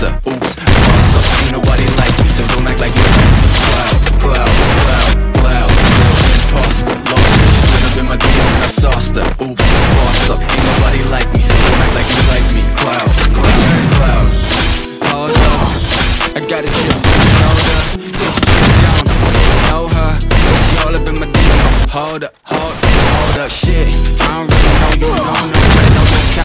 imposter. Oops, imposter. Ain't nobody like me, so don't act like you cloud, imposter. Lost it, went up in my DM and I sauced her. Oops, imposter. Ain't nobody like me, so don't act like you like me. Cloud. Hold up, I got a chip on my shoulder. Know her, she all up in my DM. Hold up, shit.